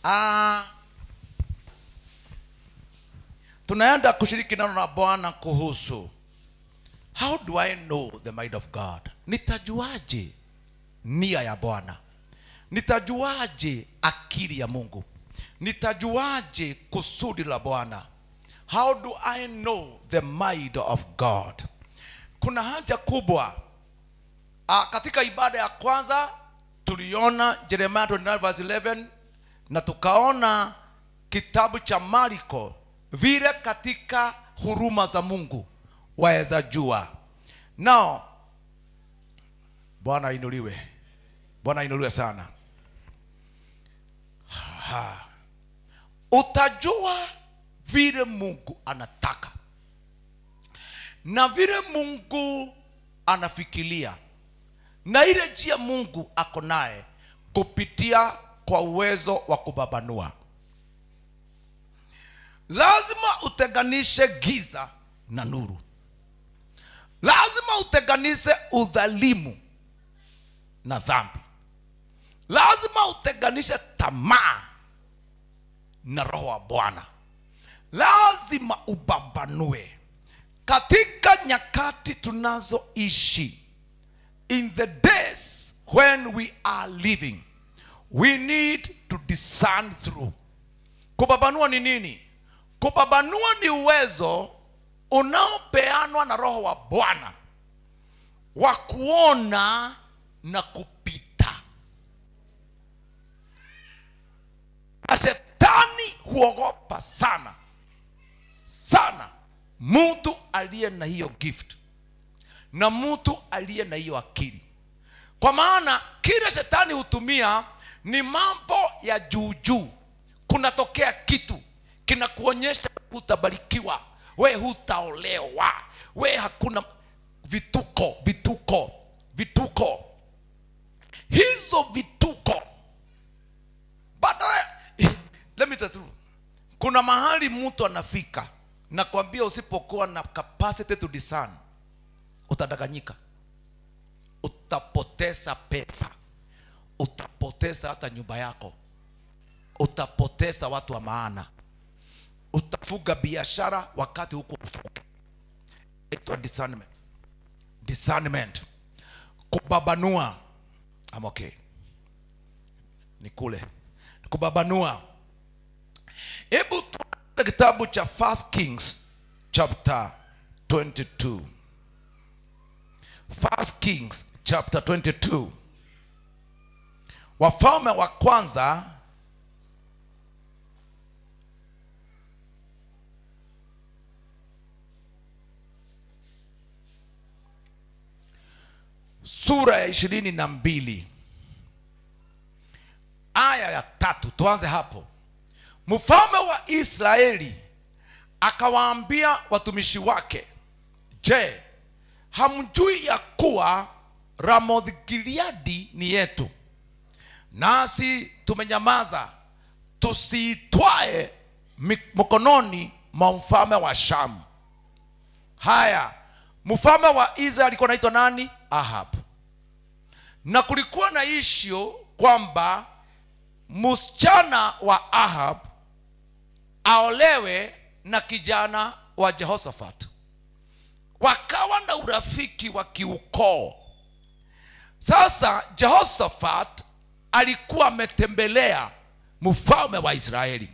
Tunaenda kushiriki neno la Bwana kuhusu how do I know the mind of God? Nitajuaje nia ya Bwana? Nitajuaje akili ya Mungu? Nitajuaje kusudi la Bwana? How do I know the mind of God? Kuna haja kubwa. Katika ibada ya kwanza tuliona Jeremiah 29:11 na tukaona kitabu cha Marko vile katika huruma za Mungu waweza jua. Now Bwana inuliwe. Bwana inuliwe sana. Utajua vile Mungu anataka na vile Mungu anafikiria na ile njia Mungu ako naye kupitia kwa uwezo wa kubabanua. Lazima utenganishe giza na nuru. Lazima utenganishe udhalimu na dhambi. Lazima utenganishe tamaa na roho wa Bwana. Lazima ubabanue katika nyakati tunazoishi. In the days when we are living, we need to discern through. Kubabanua ni nini? Kubabanua ni uwezo unaopeanwa na roho wa Bwana wa kuona na kupita. Shetani huogopa sana mtu aliye na hiyo gift na mtu aliye na hiyo akili. Kwa maana kile shetani hutumia ni mambo ya juu. Kunatokea kitu kinakuonyesha hutabarikiwa, we hutaolewa, we hakuna vituko. Hizo vituko. But let me tell you, kuna mahali mtu anafika na kuambia usipokuwa na capacity to discern utadanganyika. Utapoteza pesa, utapoteza hata nyumba yako, utapoteza watu wa maana, utafuga biashara wakati huko ufunge. Ito discernment. Kubabanua. I'm okay. Nikule. Kubabanua. Hebu tuone kitabu cha 1 Kings chapter 22. 1 Kings chapter 22. Wafalme wa kwanza sura ya 22 aya ya 3. Tuanze hapo. Mfalme wa Israeli akawaambia watumishi wake, je, hamjui ya kuwa Ramoth Gileadi ni yetu, nasi tumenyamaza tusiitwae mkononi mwa mfalme wa Shamu? Haya, mfalme wa Israeli alikuwa anaitwa nani? Ahab. Na kulikuwa na issue kwamba msichana wa Ahab aolewe na kijana wa Jehoshaphat. Wakawa na urafiki wa kiukoo. Sasa Jehoshaphat alikuwa ametembelea mfalme wa Israeli.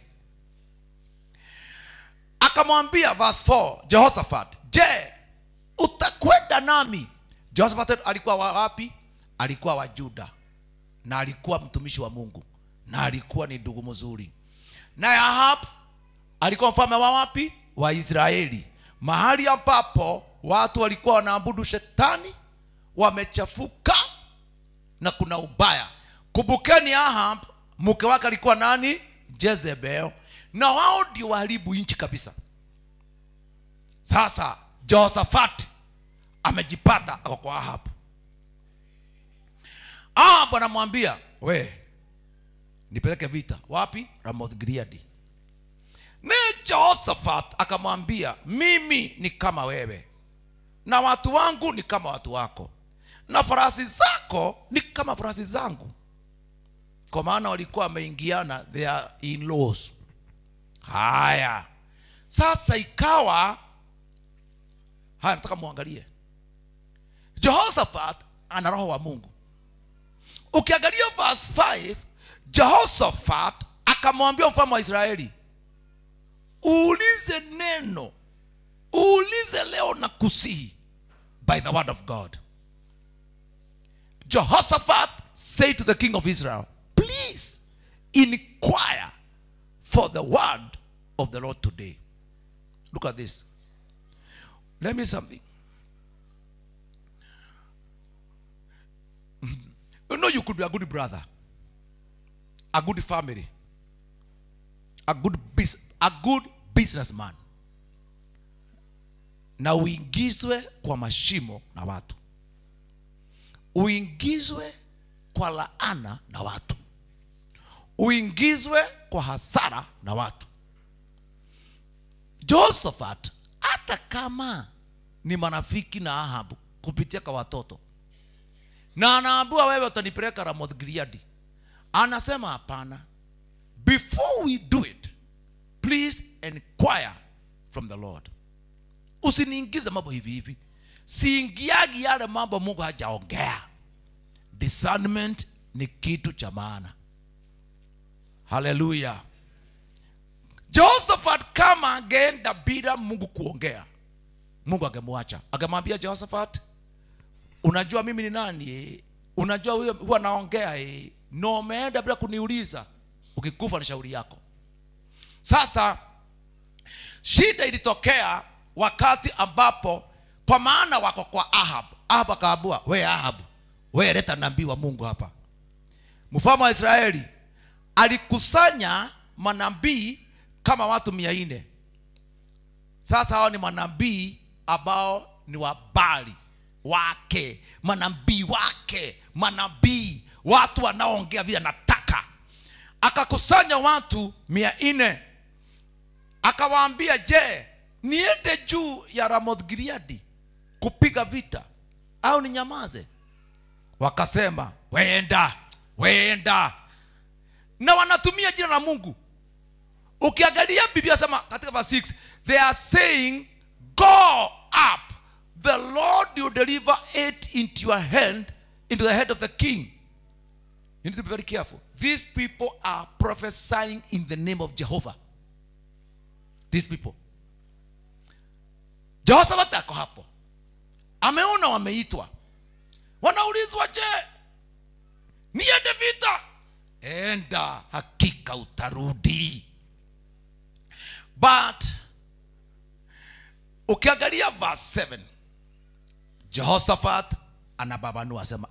Akamwambia verse 4, Jehoshaphat, je, utakwenda nami? Jehoshaphat alikuwa wapi? Alikuwa wa Juda, na alikuwa mtumishi wa Mungu, na alikuwa ni ndugu mzuri. Na Ahab alikuwa mfalme wa wapi? Wa Israeli, mahali ambapo watu walikuwa wanaabudu shetani, wamechafuka na kuna ubaya. Kumbukeni Ahab mke wake alikuwa nani? Jezebel, na wao ndio waharibu nchi kabisa. Sasa Jehoshaphat amejipata kwa Ahab. Ahab anamwambia, we nipeleke vita. Wapi? Ramoth Gileadi. Na Jehoshaphat akamwambia, mimi ni kama wewe, na watu wangu ni kama watu wako, na farasi zako ni kama farasi zangu. kwa maana walikuwa wameingiana, they are in-laws. Haya, sasa ikawa, haya nataka muangalie, Jehoshaphat ana roho wa Mungu. Ukiangalia verse 5, Jehoshaphat akamwambia mfalme wa Israeli, uulize neno, uulize leo na kusihi, by the word of God. Jehoshaphat said to the king of Israel, please inquire for the word of the Lord today. Look at this. Let me something. You know, you could be a good brother, a good family, a good businessman, na uingizwe kwa mashimo na watu, uingizwe kwa laana na watu, uingizwe kwa hasara na watu. Jehoshaphat, hata kama ni marafiki na Ahabu kupitia kwa watoto, na anaambiwa wewe utanipeleka Ramoth Gilead, anasema hapana, before we do it, please inquire from the Lord. Usiniingize mambo hivi hivi. Siingiagi yale mambo Mungu hajaongea. Discernment ni kitu cha maana. Hallelujah. Jehoshaphat kama angeenda bila Mungu kuongea, Mungu angemwacha. Akamwambia Jehoshaphat, unajua mimi ni nani? Unajua huwa naongea no, umeenda bila kuniuliza. Ukikufa ni shauri yako. Sasa shida ilitokea wakati ambapo, kwa maana wako kwa Ahab. Ahab akaambiwa, wewe leta nabii wa Mungu hapa. Mfalme wa Israeli alikusanya manabii kama watu 400. Sasa hao ni manabii ambao ni wa Baali wake, manabii wake, manabii, watu wanaoongea vile anataka. Akakusanya watu 400. Akawaambia, je, niende juu ya Ramoth Gilead kupiga vita au ninyamaze? Wakasema, weenda. Na wanatumia jina la Mungu. Ukiangalia Biblia sema katika verse 6, they are saying, go up, the Lord will deliver it into your hand, into the head of the king. You need to be very careful. These people are prophesying in the name of Jehovah. These people. Jehoshaphat ako hapo, ameona wameitwa, wanaulizwa, je, niende vita? Enda, hakika utarudi. But ukiangalia verse 7, Jehoshaphat anababanua, asema,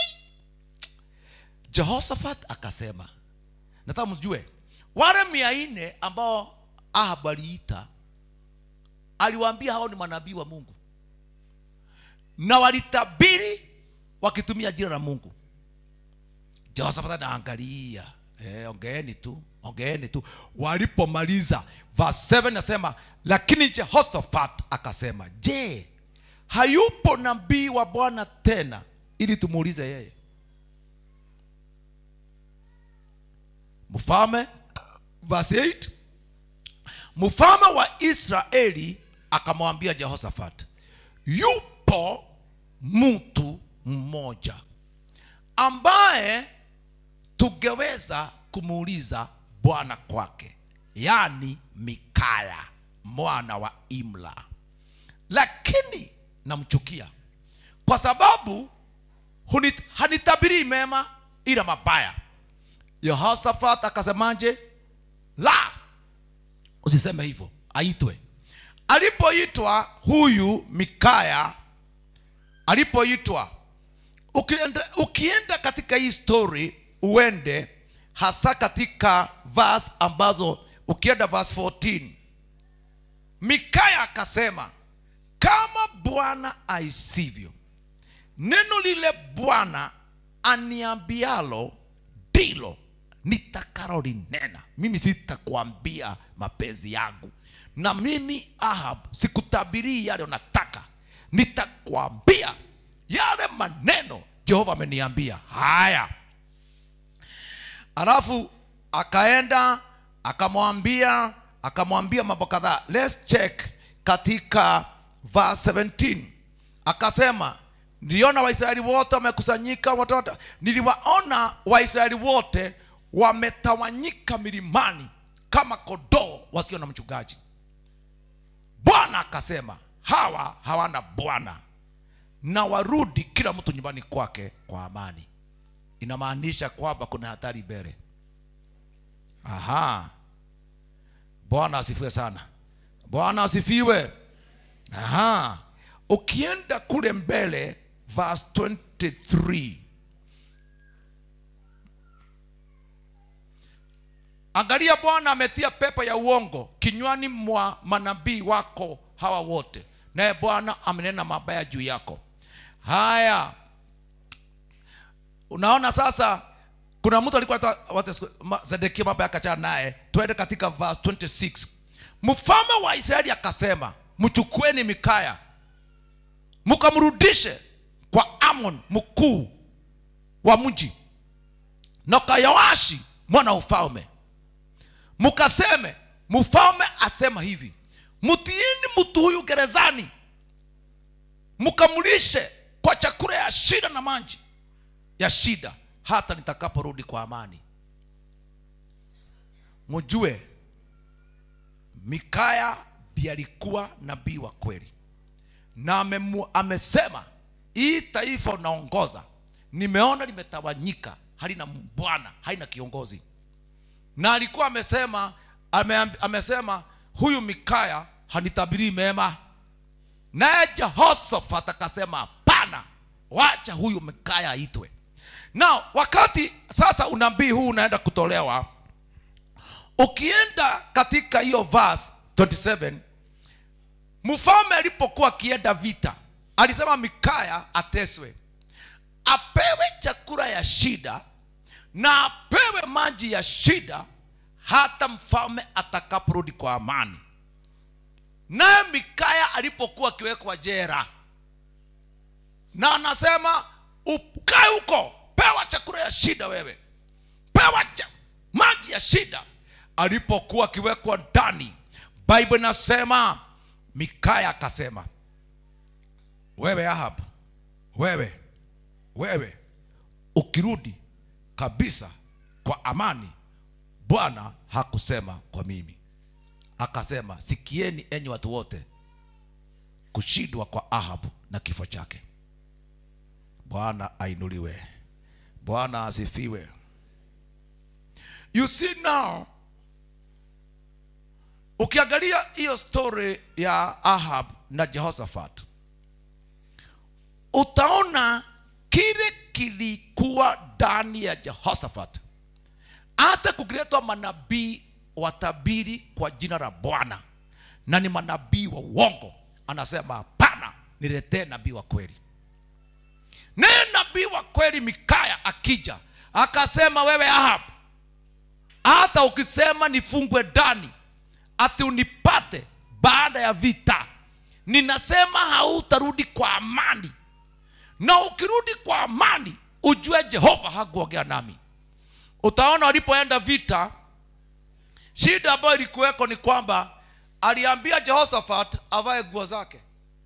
Jehoshaphat akasema, nataka mjue wale 400 ambao Ahab aliita, aliwaambia hao ni manabii wa Mungu, na walitabiri wakitumia jina la Mungu. Jehoshaphat anaangalia, ongeeni tu. Walipomaliza verse 7 nasema, lakini Jehoshaphat akasema, je, hayupo nabii wa Bwana tena ili tumuulize yeye? Mfalme, verse 8, mfalme wa Israeli akamwambia Jehoshaphat, yupo mtu mmoja ambaye tungeweza kumuuliza Bwana kwake, yani Mikaya mwana wa Imla, lakini namchukia kwa sababu hanitabiri mema ila mabaya. Jehoshaphat akasemaje? La, usiseme hivyo, aitwe. Alipoitwa huyu Mikaya, alipoitwa, ukienda katika hii story, uende hasa katika verse ambazo, ukienda verse 14, Mikaya akasema, kama Bwana aisivyo, neno lile Bwana aniambialo ndilo nitakalolinena. Mimi sitakwambia mapenzi yangu, na mimi Ahab sikutabirii yale unataka, nitakwambia yale maneno Jehova ameniambia. Haya, Alafu akaenda akamwambia mambo kadhaa. Let's check katika verse 17. Akasema, niliona Waisraeli wote wamekusanyika watoto. Niliwaona Waisraeli wote wametawanyika milimani kama kondoo wasio na mchungaji. Bwana akasema, hawa hawana bwana, na warudi kila mtu nyumbani kwake kwa amani. Inamaanisha kwamba kuna hatari mbele. Aha. Bwana asifiwe sana. Bwana asifiwe. Aha. Ukienda kule mbele verse 23. Angalia, Bwana ametia pepo ya uongo kinywani mwa manabii wako hawa wote, naye Bwana amenena mabaya juu yako. Haya. Unaona sasa kuna mtu alikuwa Zedekia baba akachana naye. Twende katika verse 26. Mfalme wa Israeli akasema, mchukueni Mikaya mkamrudishe kwa Amon mkuu wa mji, na kwa Yoashi mwana ufalme, mkaseme, mfalme asema hivi, mtiini mtu huyu gerezani, mkamlishe kwa chakula ya shida na maji ya shida, hata nitakaporudi kwa amani. Mjue Mikaya ndiye alikuwa nabii wa kweli, na amesema, hii taifa unaongoza nimeona limetawanyika, halina bwana, haina kiongozi. Na alikuwa amesema huyu Mikaya hanitabiri mema. Naye Jehoshaphat akasema, hapana, wacha huyu Mikaya aitwe. Now wakati sasa unabii huu unaenda kutolewa, ukienda katika hiyo verse 27, mfalme alipokuwa akienda vita alisema Mikaya ateswe, apewe chakula ya shida na apewe maji ya shida, hata mfalme atakaporudi kwa amani. Naye Mikaya alipokuwa akiwekwa jela, na anasema ukae huko, pewa chakula ya shida wewe, pewa maji ya shida. Alipokuwa akiwekwa ndani, Bible inasema Mikaya akasema, wewe Ahab, wewe ukirudi kabisa kwa amani, Bwana hakusema kwa mimi. Akasema, sikieni enyi watu wote, kushindwa kwa Ahab na kifo chake. Bwana ainuliwe. Bwana asifiwe. You see now, ukiangalia hiyo story ya Ahab na Jehoshaphat, utaona kile kilikuwa ndani ya Jehoshaphat. Hata kukiletwa manabii watabiri kwa jina la Bwana, na ni manabii wa uongo, anasema hapana, niletee nabii wa kweli. Naye nabii wa kweli Mikaya akija akasema, wewe Ahab, hata ukisema nifungwe ndani ati unipate baada ya vita, ninasema hautarudi kwa amani. Na ukirudi kwa amani, ujue Jehova hakuongea nami. Utaona walipoenda vita, shida ambayo ilikuweko ni kwamba aliambia Jehoshaphat avae nguo zake.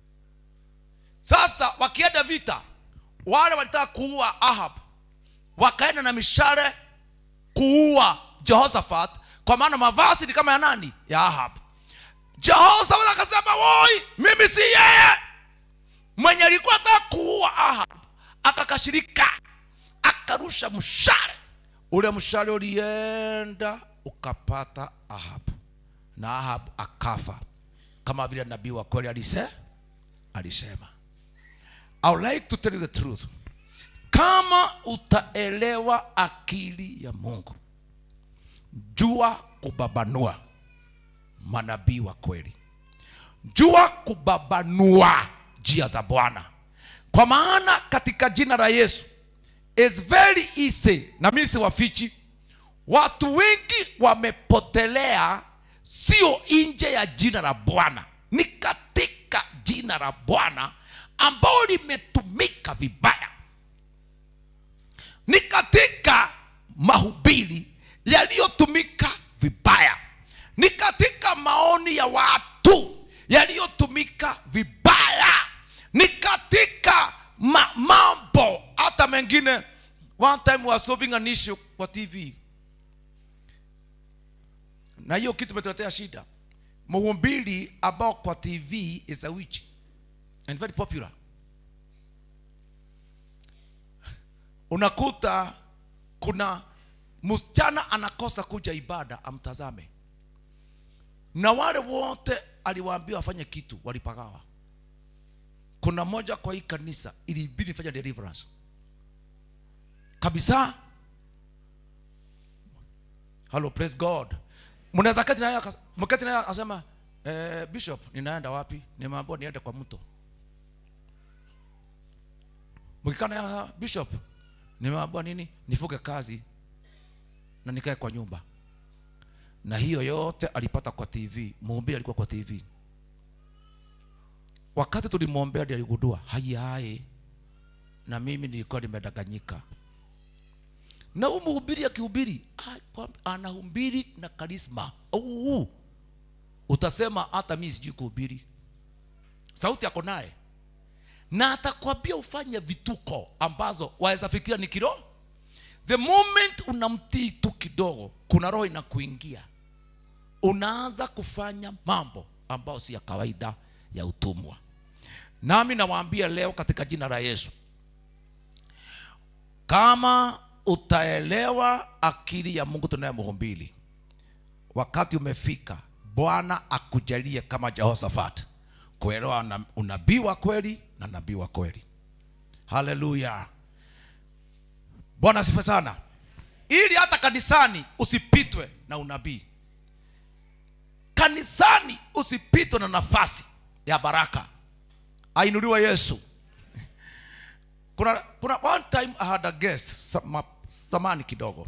Sasa wakienda vita, wale walitaka kuua Ahab wakaenda na mishale kuua Jehoshaphat, kwa maana mavazi ni kama ya nani? Ya Ahab. Jehoshaphat akasema, woi, mimi si yeye. Mwenye alikuwa anataka kuua Ahab akakashirika, akarusha mshale. Ule mshale ulienda ukapata Ahab, na Ahab akafa, kama vile nabii wa kweli alisema. I would like to tell you the truth. Kama utaelewa akili ya Mungu, jua kubabanua manabii wa kweli, jua kubabanua njia za Bwana. Kwa maana katika jina la Yesu is very easy, na mimi siwafichi, watu wengi wamepotelea, sio nje ya jina la Bwana, ni katika jina la Bwana ambao limetumika vibaya. Ni katika mahubiri yaliyotumika vibaya, ni katika maoni ya watu yaliyotumika vibaya, ni katika mambo hata mengine. One time we were solving an issue kwa TV, na hiyo kitu umetuletea shida. Mhubiri ambao kwa TV is a witch and very popular. Unakuta kuna msichana anakosa kuja ibada amtazame, na wale wote aliwaambia wafanye kitu walipagawa. Kuna moja kwa hii kanisa ilibidi fanya deliverance kabisa. Hello, praise God. Mnaweza kati naye mkati naye asema bishop, ninaenda wapi? Nimeambiwa niende kwa mto. Mkikana naye bishop, nimeambiwa nini? Nifuge kazi na nikae kwa nyumba. Na hiyo yote alipata kwa TV. Mhubiri alikuwa kwa TV. Wakati tulimwombea ndiye aligundua hai na mimi nilikuwa nimedanganyika. Na mhubiri akihubiri anahubiri na karisma. Utasema hata mimi sijui kuhubiri. Sauti yako naye, na atakwambia ufanye vituko ambazo waweza fikiria ni kiroho. The moment unamtii tu kidogo, kuna roho inakuingia, unaanza kufanya mambo ambayo si ya kawaida ya utumwa. Nami nawaambia leo katika jina la Yesu, kama utaelewa akili ya Mungu tunayemhubiri, wakati umefika Bwana akujalie kama Jehoshaphat kuelewa unabii wa kweli na nabii wa kweli. Haleluya. Bwana asifiwe sana. Ili hata kanisani usipitwe na unabii. Kanisani usipitwe na nafasi ya baraka. Ainuliwe Yesu. Kuna one time I had a guest, samani kidogo.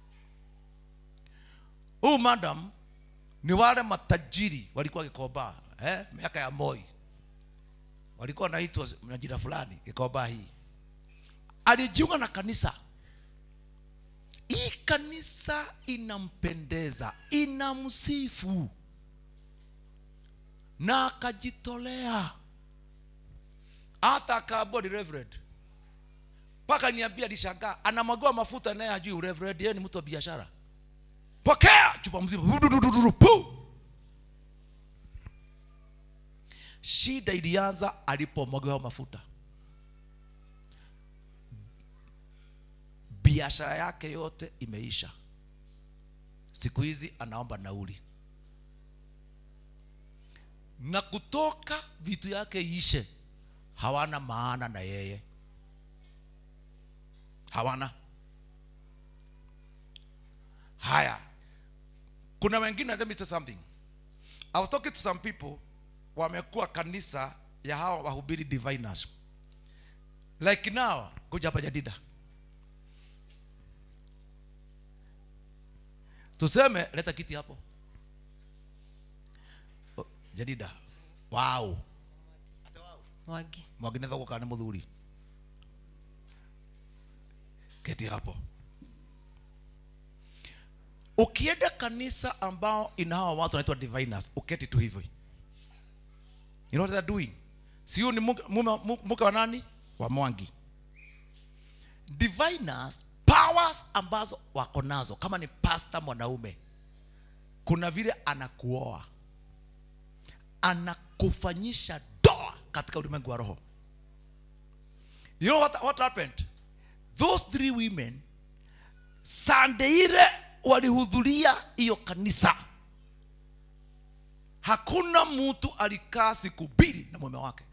Madam ni wale matajiri walikuwa Gikomba, miaka ya Moi. Walikuwa naitwa majina fulani Gikomba hii. Alijiunga na kanisa. Hii kanisa inampendeza, inamsifu, na akajitolea. Hata akaambiwa ni reverend. Paka niambia alishangaa, anamwagiwa mafuta naye hajui reverend, yeye ni mtu wa biashara. Pokea chupa mzima. Shida ilianza alipomwagiwa mafuta. Biashara yake yote imeisha. Siku hizi anaomba nauli. Na kutoka vitu yake ishe, hawana maana na yeye. Hawana. Haya. Kuna wengine, let me tell something. I was talking to some people wamekuwa kanisa ya hawa wahubiri diviners. Like now, kuja hapa Jadida. Tuseme leta kiti hapo. Jadida. Wow. Mwagi. Mwagi netha gukana muthuri. Kiti hapo. Ukienda kanisa ambao ina hawa watu wanaitwa diviners, uketi tu hivyo. You know what they're doing? Sio ni mke wa nani? Wa Mwangi. Diviners, powers ambazo wako nazo, kama ni pastor mwanaume, kuna vile anakuoa, anakufanyisha doa katika ulimwengu wa roho. You know what happened? Those 3 women Sunday ile walihudhuria hiyo kanisa, hakuna mtu alikaa siku 2 na mume wake.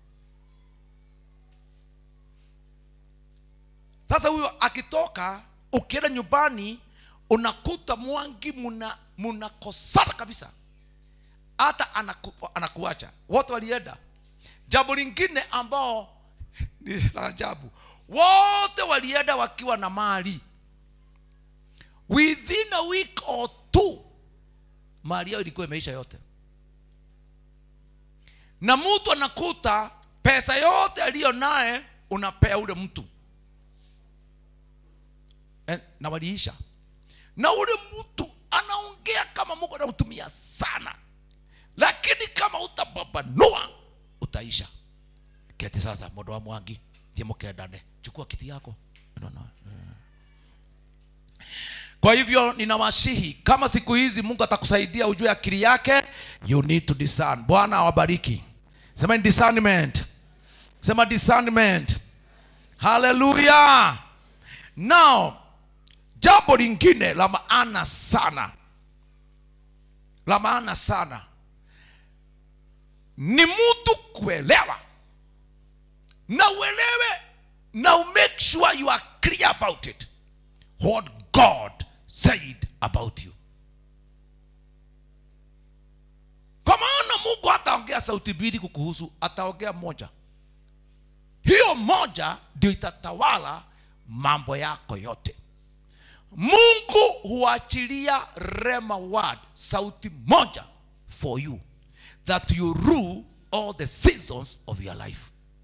Sasa huyo akitoka, ukienda nyumbani unakuta Mwangi mnakosana kabisa. Hata anakuacha. Wote walienda. Jambo lingine ambao ni ajabu, wote walienda wakiwa na mali. Within a week or 2 mali yao ilikuwa imeisha yote. Na mtu anakuta pesa yote aliyo naye unapea ule mtu. Na waliisha. na ule mtu anaongea kama Mungu anamtumia sana, lakini kama utababanua utaisha. Keti sasa, modo wa Mwangi, timoke ndani, chukua kiti yako. No. Kwa hivyo ninawasihi, kama siku hizi Mungu atakusaidia ujue akili yake, you need to discern. Bwana awabariki. Sema discernment. Sema discernment. Hallelujah. Now, jambo lingine la maana sana ni mtu kuelewa, na uelewe na make sure you are clear about it, what God said about you. Kwa maana Mungu hataongea sauti mbili kukuhusu, ataongea moja. Hiyo moja ndio itatawala mambo yako yote. Mungu huachilia rema word, sauti moja for you, that you rule all the seasons of your life.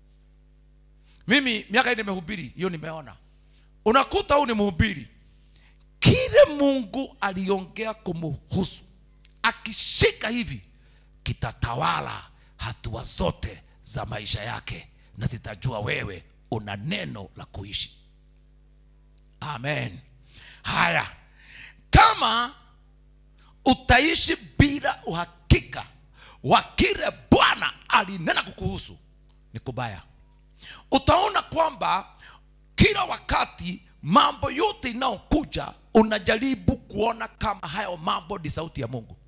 Mimi miaka hii nimehubiri, hiyo nimeona. Unakuta huu ni mhubiri, kile Mungu aliongea kumhusu, akishika hivi, kitatawala hatua zote za maisha yake, na zitajua wewe una neno la kuishi. Amen. Haya, kama utaishi bila uhakika wa kile Bwana alinena kukuhusu, ni kubaya. Utaona kwamba kila wakati mambo yote inayokuja unajaribu kuona kama hayo mambo ni sauti ya Mungu.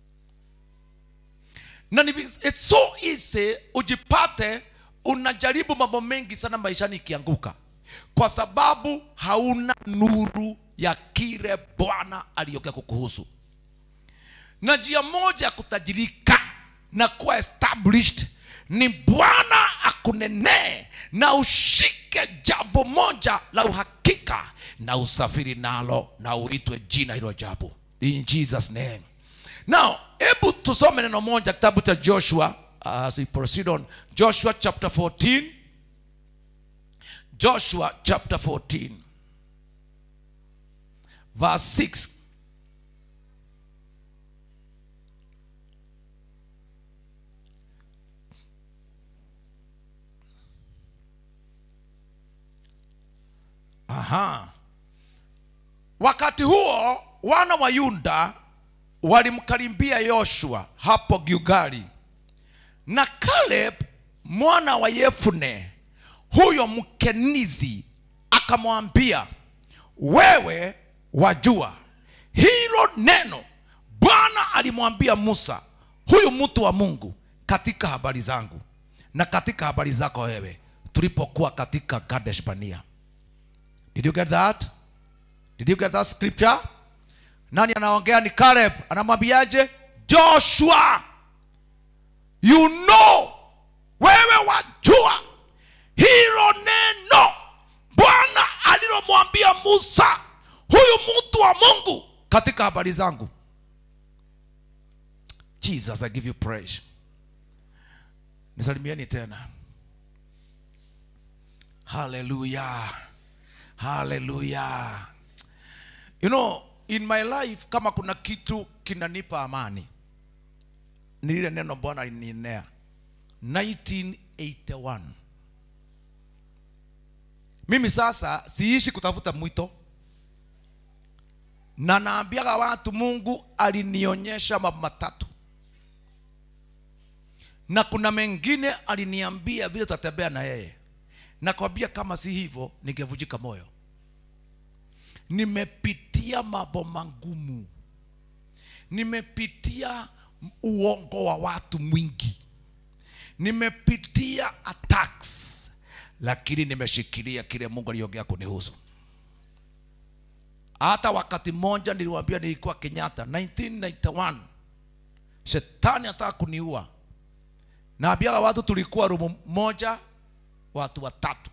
Na it's so easy ujipate unajaribu mambo mengi sana maishani ikianguka, kwa sababu hauna nuru ya kile Bwana aliongea kukuhusu. Na njia moja ya kutajirika na kuwa established ni Bwana akunenee na ushike jambo moja la uhakika na usafiri nalo na uitwe jina hilo jambo, in Jesus name. Now, hebu tusome neno moja kitabu cha Joshua as we proceed on. Joshua chapter 14. Joshua chapter 14 verse 6. Wakati huo wana wa Yuda walimkaribia Yoshua hapo Gilgali, na Caleb mwana wa Yefune huyo Mkenizi akamwambia, wewe wajua hilo neno Bwana alimwambia Musa, huyu mtu wa Mungu, katika habari zangu na katika habari zako wewe, tulipokuwa katika Kadesh Barnea. Did you get that? Did you get that scripture? Nani anaongea? Ni Caleb. Anamwambiaje? Joshua, you know, wewe wajua hilo neno Bwana alilomwambia Musa, huyu mtu wa Mungu, katika habari zangu. Jesus, I give you praise. Nisalimieni tena. Hallelujah. Hallelujah. You know, in my life, kama kuna kitu kinanipa amani, ni lile neno Bwana alinenea 1981. Mimi sasa siishi kutafuta mwito, na naambia watu Mungu alinionyesha mambo matatu, na kuna mengine aliniambia vile tutatembea na yeye. Nakwambia kama si hivyo ningevunjika moyo. Nimepitia mambo magumu, nimepitia uongo wa watu mwingi, nimepitia attacks, lakini nimeshikilia kile Mungu aliongea kunihusu. Hata wakati mmoja niliwaambia, nilikuwa Kenyatta 1991, shetani anataka kuniua. Naambia watu tulikuwa room moja, watu watatu,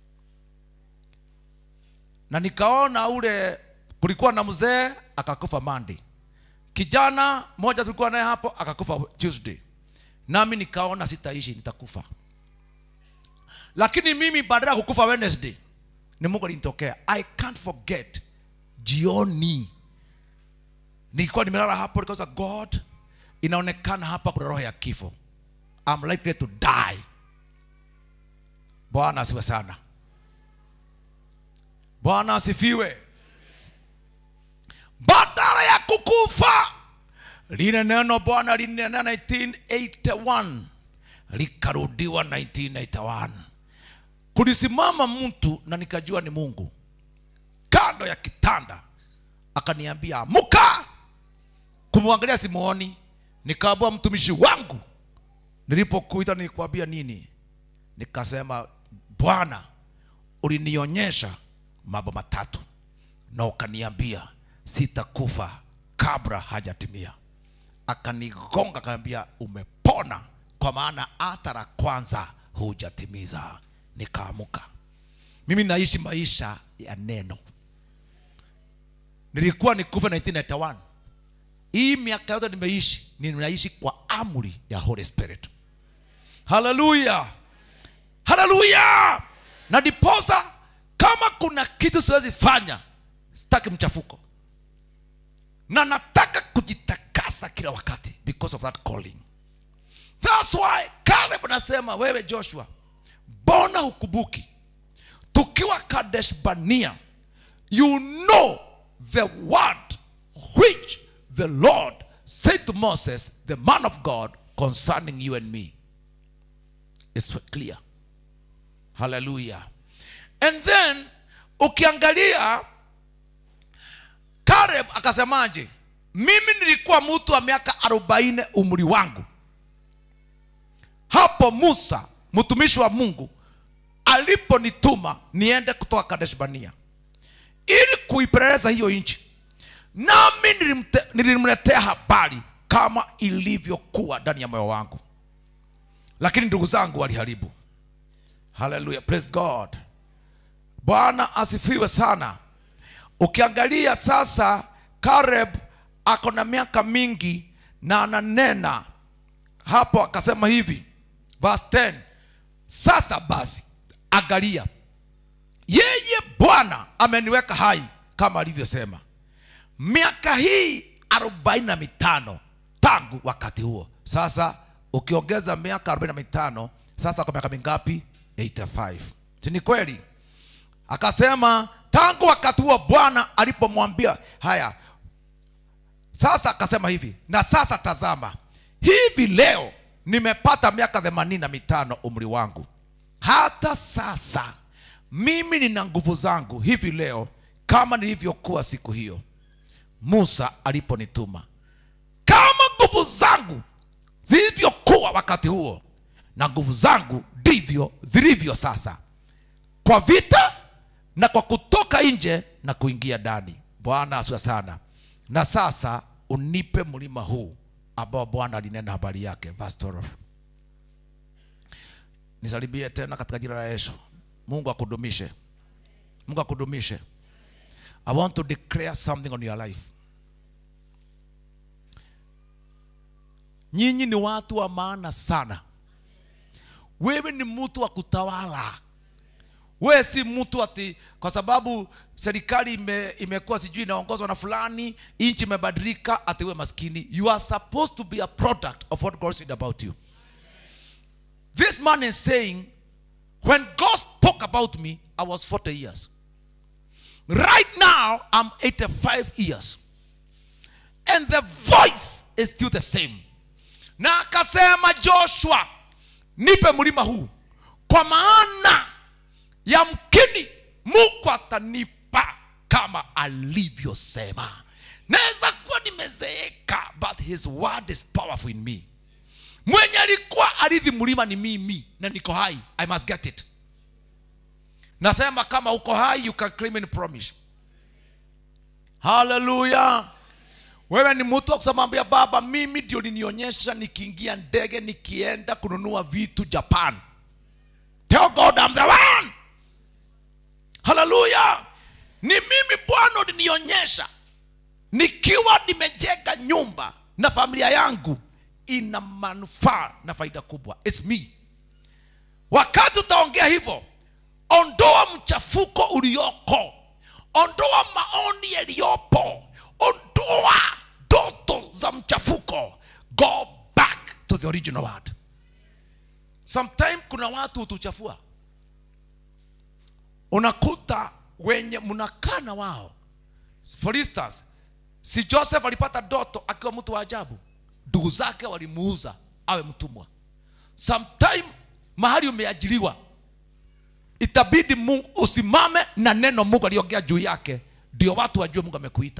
na nikaona ule kulikuwa na mzee akakufa Monday, kijana moja tulikuwa naye hapo akakufa Tuesday, nami nikaona sitaishi, nitakufa. Lakini mimi badala ya kukufa Wednesday, ni Mungu alinitokea. I can't forget jioni Nilikuwa nimelala hapo because God, inaonekana hapa kuna roho ya kifo. I'm likely to die. Bwana asifiwe sana. Bwana asifiwe. Badala ya kukufa, lile neno Bwana linena 1981 likarudiwa 1981. Kulisimama mtu na nikajua ni Mungu kando ya kitanda, akaniambia muka. Kumwangalia simuoni, nikaambia mtumishi wangu, nilipokuita nilikwambia nini? Nikasema Bwana, ulinionyesha mambo matatu na ukaniambia sitakufa kabla hajatimia. Akanigonga akaniambia umepona, kwa maana hata la kwanza hujatimiza. Nikaamuka. Mimi naishi maisha ya neno. Nilikuwa nikufa 1991. Hii miaka yote ninaishi kwa amri ya Holy Spirit. Hallelujah. Hallelujah. Na diposa kama kuna kitu siwezi fanya, sitaki mchafuko. Na nataka kujitakasa kila wakati because of that calling. That's why Caleb anasema, wewe Joshua, mbona hukubuki? Tukiwa Kadesh Barnea, you know the word which the Lord said to Moses, the man of God, concerning you and me. It's clear. Hallelujah. And then ukiangalia Caleb akasemaje? Mimi nilikuwa mtu wa miaka 40 umri wangu. Hapo Musa mtumishi wa Mungu aliponituma niende kutoka Kadesh Barnea ili kuipeleleza hiyo nchi. Nami nilimletea habari kama ilivyokuwa ndani ya moyo wangu, lakini ndugu zangu waliharibu. Hallelujah, praise God. Bwana asifiwe sana. Ukiangalia sasa Caleb ako na miaka mingi na ananena hapo, akasema hivi verse 10, sasa basi angalia, yeye Bwana ameniweka hai kama alivyosema. Miaka hii 45 tangu wakati huo. Sasa ukiongeza miaka 45, sasa kwa miaka mingapi? 85. Si ni kweli? Akasema tangu wakati huo Bwana alipomwambia haya. Sasa akasema hivi, na sasa tazama, hivi leo nimepata miaka 85 umri wangu. Hata sasa mimi nina nguvu zangu hivi leo kama nilivyokuwa siku hiyo Musa aliponituma. Kama nguvu zangu zilivyokuwa wakati huo, na nguvu zangu ndivyo zilivyo sasa, kwa vita na kwa kutoka nje na kuingia ndani. Bwana asifiwe sana. Na sasa unipe mlima huu ambao Bwana alinena habari yake. Verse 12. Nisalibie tena katika jina la Yesu. Mungu akudumishe. Mungu akudumishe. I want to declare something on your life. Nyinyi ni watu wa maana sana. Wewe ni mtu wa kutawala. Wewe si mtu ati kwa sababu serikali imekuwa sijui inaongozwa na fulani, nchi imebadilika, ati wewe maskini. You are supposed to be a product of what God said about you. This man is saying, when God spoke about me, I was 40 years. Right now, I'm 85 years. And the voice is still the same. Na akasema Joshua, nipe mlima huu, kwa maana yamkini Mungu atanipa kama alivyosema. Naweza kuwa nimezeeka, but his word is powerful in me. Mwenye alikuwa ardhi mlima ni mimi, na niko hai. I must get it. Nasema kama uko hai, you can claim and promise. Hallelujah. Wewe ni mtu wa kusema Baba, mimi ndio ninionyesha nikiingia ndege nikienda kununua vitu Japan. Tell God I'm the one. Hallelujah. Ni mimi Bwana ulinionyesha nikiwa nimejenga nyumba na familia yangu ina manufaa na faida kubwa. It's me. Wakati utaongea hivyo, ondoa mchafuko ulioko, ondoa maoni yaliyopo, ondoa za mchafuko, go back to the original word. Sometimes kuna watu hutuchafua. Unakuta wenye mnakaa na wao. For instance, si Joseph alipata ndoto akiwa mtu wa ajabu, ndugu zake walimuuza awe mtumwa. Sometimes mahali umeajiriwa, itabidi Mungu usimame na neno Mungu aliongea juu yake, ndio watu wajue Mungu amekuita.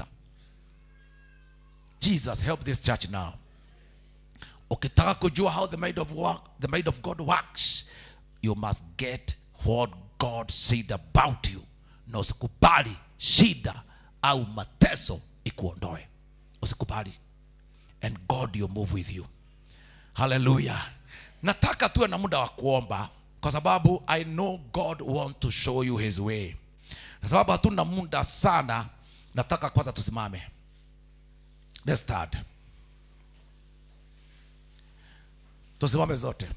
Jesus, help this church now. Ukitaka kujua how the mind of God works, you must get what God said about you. Na usikubali shida au mateso ikuondoe. Usikubali. And God will move with you. Hallelujah. Nataka tuwe na muda wa kuomba, kwa sababu I know God want to show you his way. Na sababu hatuna muda sana, nataka kwanza tusimame. Let's start. Tusimame zote.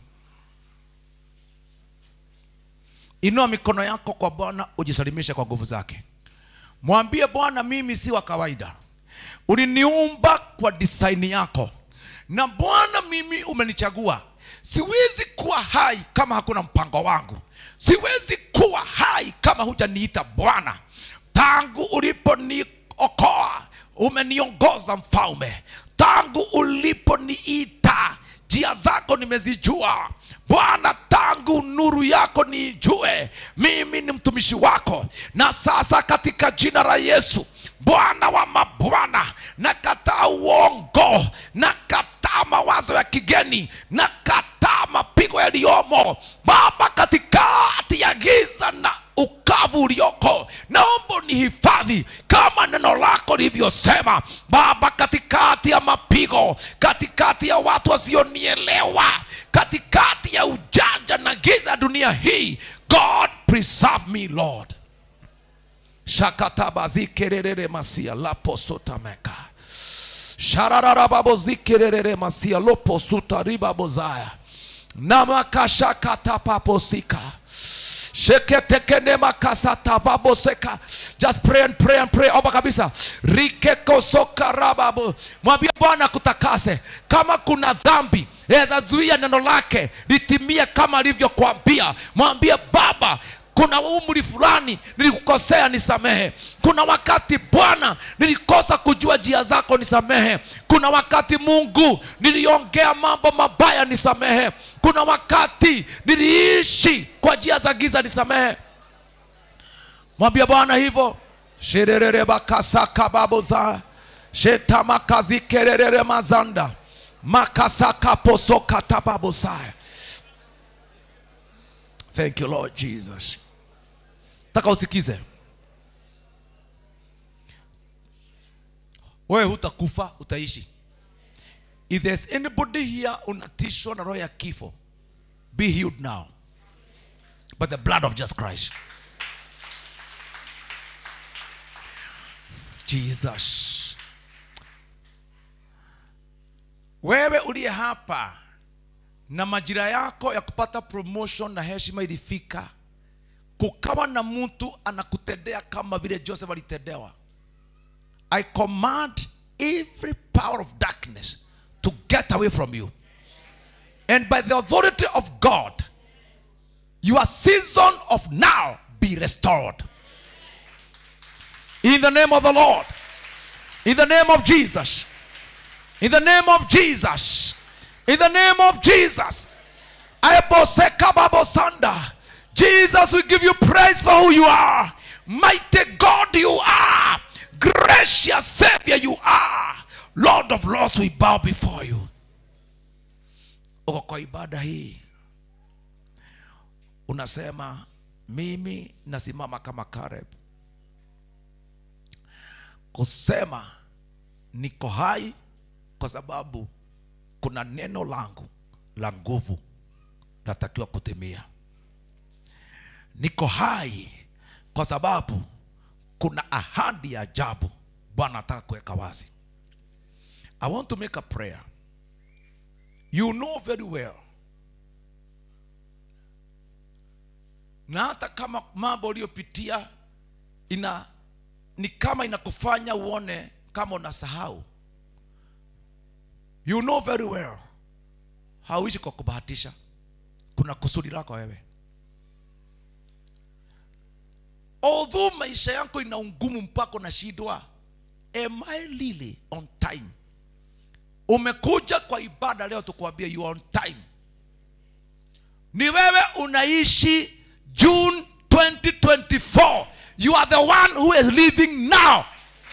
Inua mikono yako kwa Bwana, ujisalimishe kwa nguvu zake. Mwambie Bwana, mimi si wa kawaida. Uliniumba kwa design yako. Na Bwana, mimi umenichagua. Siwezi kuwa hai kama hakuna mpango wangu. Siwezi kuwa hai kama hujaniita Bwana. Tangu uliponiokoa, umeniongoza mfalme. Tangu uliponiita, njia zako nimezijua. Bwana, tangu nuru yako niijue, mimi ni mtumishi wako. Na sasa katika jina la Yesu, Bwana wa mabwana, nakataa uongo, nakataa mawazo ya kigeni, nakataa mapigo yaliyomo Baba, katikati ya giza na ukavu ulioko. Naomba unihifadhi kama neno lako lilivyosema Baba, katikati ya mapigo, katikati ya watu wasionielewa, katikati ya ujanja na giza dunia hii. God, preserve me, Lord. Shakataba zikerere masia lapo sotameka. Shararara babo zikerere masia lopo sutariba bozaya. Namakashakata paposika. Sheketekenema kasata baboseka. Just pray and pray and pray. Omba kabisa. Rikeko soka rababo. Mwambie Bwana kutakase. Kama kuna dhambi, zuia neno lake litimie kama alivyokuambia. Mwambie Baba, kuna umri fulani nilikukosea, nisamehe. Kuna wakati Bwana nilikosa kujua njia zako, nisamehe. Kuna wakati Mungu niliongea mambo mabaya, nisamehe. Kuna wakati niliishi kwa njia za giza, nisamehe. Mwambie Bwana hivyo. Shererere bakasaka baboza. Shetamakazi kererere mazanda. Makasaka posoka tababosaya. Thank you, Lord Jesus. Taka usikize. Wewe hutakufa, utaishi. If there's anybody here unatishwa na roho ya kifo, be healed now by the blood of Jesus Christ. Jesus. Wewe uliye hapa na majira yako ya kupata promotion na heshima ilifika, kukawa na mtu anakutendea kama vile Joseph alitendewa, I command every power of darkness to get away from you. And by the authority of God, your season of now be restored. In the name of the Lord. In the name of Jesus. In the name of Jesus. In the name of Jesus. Jesus, we give you praise for who you are. Mighty God you are. Gracious Savior you are. Lord of Lords, we bow before you. Kwa ibada hii unasema, mimi nasimama kama Caleb kusema niko hai kwa sababu kuna neno langu la nguvu natakiwa kutimia. Niko hai kwa sababu kuna ahadi ya ajabu Bwana anataka kuweka wazi. I want to make a prayer. You know very well, na hata kama mambo uliyopitia ni kama inakufanya uone kama unasahau, You know very well. Hauishi kwa kubahatisha. Kuna kusudi lako wewe. Although maisha yako ina ungumu mpaka na shidwa, am I really on time? Umekuja kwa ibada leo tukwambia you are on time. Ni wewe unaishi June 2024. You are the one who is living now.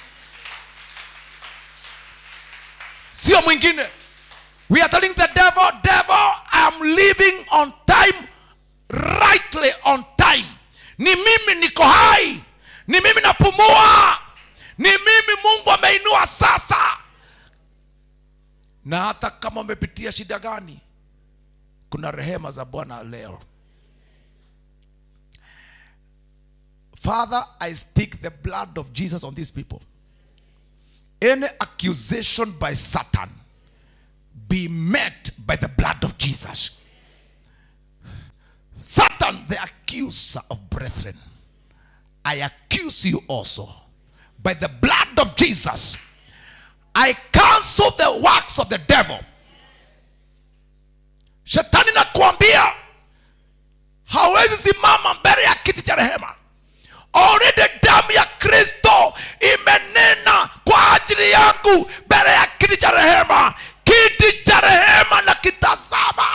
Sio mwingine. We are telling the devil, devil, I am living on time, rightly on time. Ni mimi niko hai. Ni mimi napumua. Ni mimi Mungu ameinua sasa. Na hata kama umepitia shida gani, kuna rehema za Bwana leo. Father, I speak the blood of Jesus on these people. Any accusation by Satan be met by the blood of Jesus. Satan, the accuser of brethren, I accuse you also by the blood of Jesus. I cancel the works of the devil. Shetani nakuambia hawezi simama mbele ya kiti cha rehema. Already damu ya Kristo imenena kwa ajili yangu mbele ya kiti cha rehema. Kiti cha rehema na kitazama.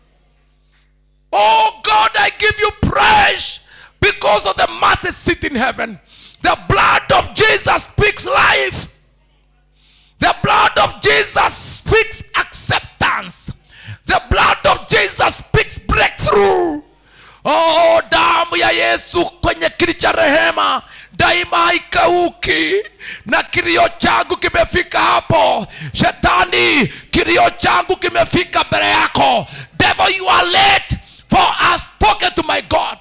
Oh God, I give you praise because of the mercy seat in heaven. The blood of Jesus speaks life. The blood of Jesus speaks acceptance. The blood of Jesus speaks breakthrough. Oh, damu ya Yesu kwenye kiti cha rehema daima haikauki. Na kilio changu kimefika hapo. Shetani, kilio changu kimefika mbele yako. Devil, you are late, for I have spoken to my God.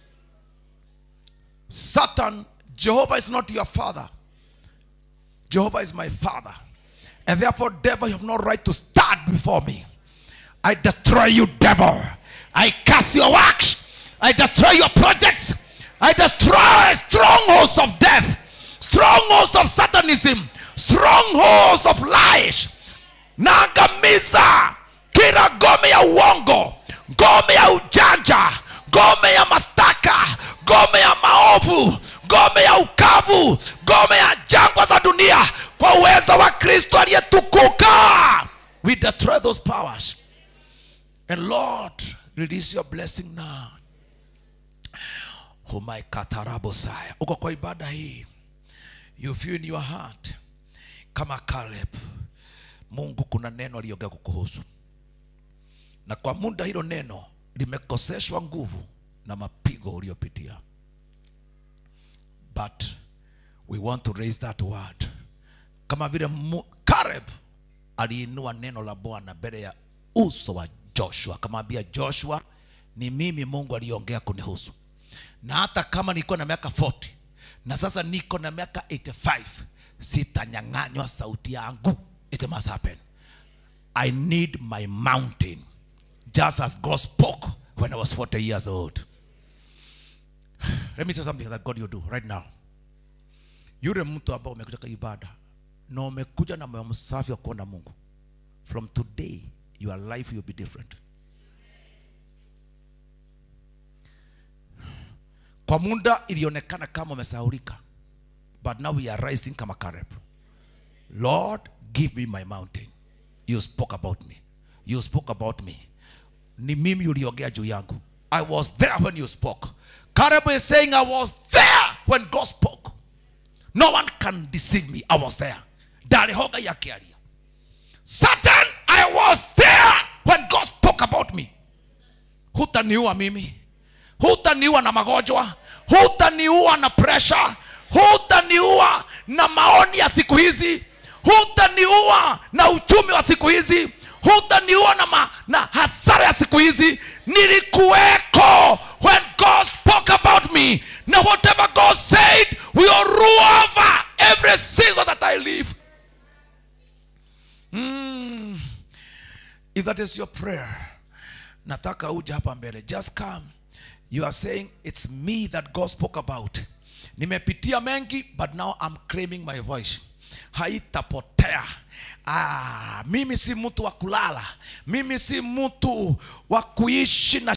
Satan, Jehovah is not your father. Jehovah is my father. And therefore, devil, you have no right to stand before me. I destroy you, devil. I curse your works. I destroy your projects. I destroy strongholds of death, strongholds of satanism, strongholds of lies. Naangamiza kila ngome ya uongo, ngome ya ujanja, ngome ya mastaka, ngome ya maovu, ngome ya ukavu, ngome ya jangwa za dunia kwa uwezo wa Kristo aliyetukuka. We destroy those powers. And Lord, release your blessing now. Oh my katarabosaya. Uko kwa ibada hii, you feel in your heart kama Caleb, Mungu kuna neno aliongea kukuhusu. Na kwa muda hilo neno limekoseshwa nguvu na mapigo uliyopitia. But we want to raise that word. Kama vile Caleb aliinua neno la Bwana mbele ya uso wa Joshua. Kama ambia Joshua, ni mimi Mungu aliongea kunihusu. Na hata kama nilikuwa na miaka 40 na sasa niko na miaka 85, sitanyang'anywa sauti yangu. It must happen. I need my mountain, just as God spoke when I was 40 years old. Let me tell you something that God will do right now. Yule mtu ambao umekuja kwa ibada na umekuja na moyo msafi wa kuona Mungu, from today your life will be different. Kwa muda ilionekana kama umesahaulika, but now we are rising kama Caleb. Lord, give me my mountain. You spoke about me. You spoke about me. Ni mimi uliongea juu yangu. I was there when you spoke. Caleb is saying, I was there when God spoke. No one can deceive me. I was there. Dalihoga yakialia. Satan, I was there when God spoke about me. Hutaniua mimi. Hutaniua na magonjwa. Hutaniua na pressure. Hutaniua na maoni ya siku hizi. Hutaniua na uchumi wa siku hizi. Hutaniua na hasara ya siku hizi. Nilikuweko when God spoke about me. Now whatever God said will rule over every season that I live. If that is your prayer, nataka uje hapa mbele. Just come. You are saying, it's me that God spoke about. Nimepitia mengi, but now I'm claiming my voice. haitapotea. Mimi si mtu wa kulala, mimi si mtu wa kuishi na